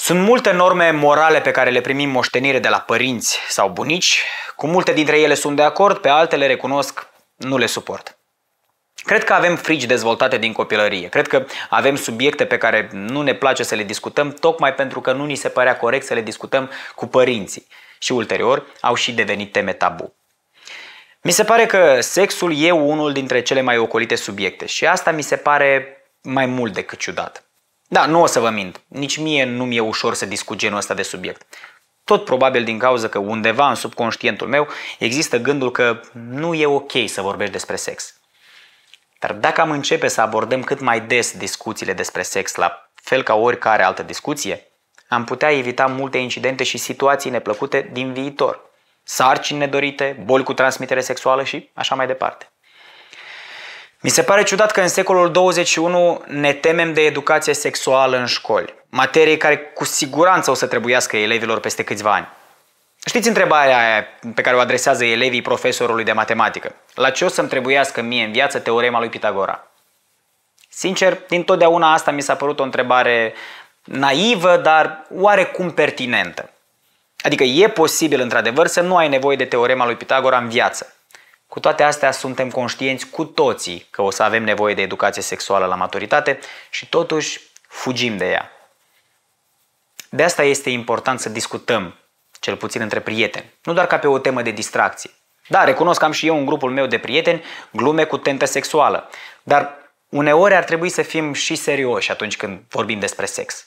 Sunt multe norme morale pe care le primim moștenire de la părinți sau bunici. Cu multe dintre ele sunt de acord, pe altele recunosc, nu le suport. Cred că avem frici dezvoltate din copilărie. Cred că avem subiecte pe care nu ne place să le discutăm, tocmai pentru că nu ni se părea corect să le discutăm cu părinții. Și ulterior au și devenit teme tabu. Mi se pare că sexul e unul dintre cele mai ocolite subiecte și asta mi se pare mai mult decât ciudat. Da, nu o să vă mint, nici mie nu mi-e ușor să discut genul ăsta de subiect. Tot probabil din cauza că undeva în subconștientul meu există gândul că nu e ok să vorbești despre sex. Dar dacă am începe să abordăm cât mai des discuțiile despre sex, la fel ca oricare altă discuție, am putea evita multe incidente și situații neplăcute din viitor. Sarcini nedorite, boli cu transmitere sexuală și așa mai departe. Mi se pare ciudat că în secolul 21 ne temem de educație sexuală în școli, materie care cu siguranță o să trebuiască elevilor peste câțiva ani. Știți întrebarea aia pe care o adresează elevii profesorului de matematică? La ce o să-mi trebuiască mie în viață teorema lui Pitagora? Sincer, dintotdeauna asta mi s-a părut o întrebare naivă, dar oarecum pertinentă. Adică e posibil într-adevăr să nu ai nevoie de teorema lui Pitagora în viață. Cu toate astea suntem conștienți cu toții că o să avem nevoie de educație sexuală la maturitate și totuși fugim de ea. De asta este important să discutăm, cel puțin între prieteni, nu doar ca pe o temă de distracție. Da, recunosc că am și eu în grupul meu de prieteni glume cu tentă sexuală, dar uneori ar trebui să fim și serioși atunci când vorbim despre sex.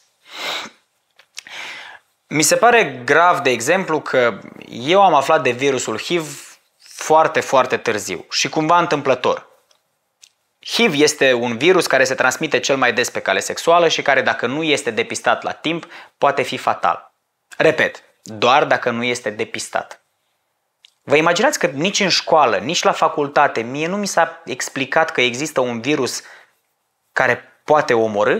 Mi se pare grav, de exemplu, că eu am aflat de virusul HIV foarte, foarte târziu și cumva întâmplător. HIV este un virus care se transmite cel mai des pe cale sexuală și care, dacă nu este depistat la timp, poate fi fatal. Repet, doar dacă nu este depistat. Vă imaginați că nici în școală, nici la facultate, mie nu mi s-a explicat că există un virus care poate omorî?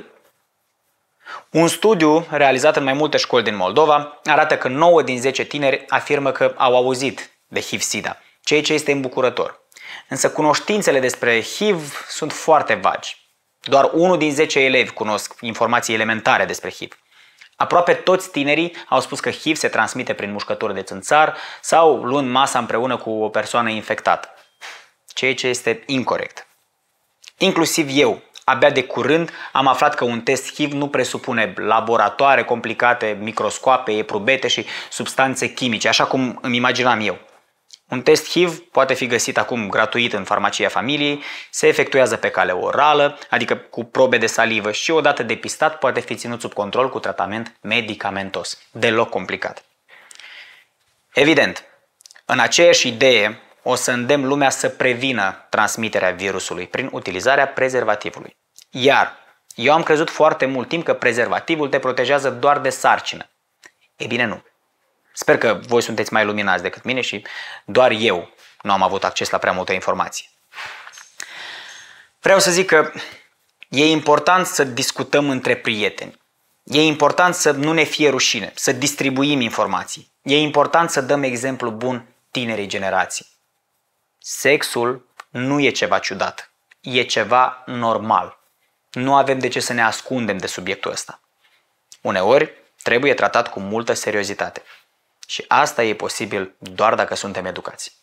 Un studiu realizat în mai multe școli din Moldova arată că 9 din 10 tineri afirmă că au auzit de HIV-SIDA, ceea ce este îmbucurător. Însă cunoștințele despre HIV sunt foarte vagi. Doar 1 din 10 elevi cunosc informații elementare despre HIV. Aproape toți tinerii au spus că HIV se transmite prin mușcături de țânțar sau luând masa împreună cu o persoană infectată, ceea ce este incorect. Inclusiv eu, abia de curând, am aflat că un test HIV nu presupune laboratoare complicate, microscoape, eprubete și substanțe chimice, așa cum îmi imaginam eu. Un test HIV poate fi găsit acum gratuit în farmacia familiei, se efectuează pe cale orală, adică cu probe de salivă și odată depistat poate fi ținut sub control cu tratament medicamentos. Deloc complicat. Evident, în aceeași idee o să îndemn lumea să prevină transmiterea virusului prin utilizarea prezervativului. Iar eu am crezut foarte mult timp că prezervativul te protejează doar de sarcină. Ei bine, nu. Sper că voi sunteți mai luminați decât mine și doar eu nu am avut acces la prea multă informație. Vreau să zic că e important să discutăm între prieteni. E important să nu ne fie rușine, să distribuim informații. E important să dăm exemplu bun tinerei generații. Sexul nu e ceva ciudat, e ceva normal. Nu avem de ce să ne ascundem de subiectul ăsta. Uneori trebuie tratat cu multă seriozitate. Și asta e posibil doar dacă suntem educați.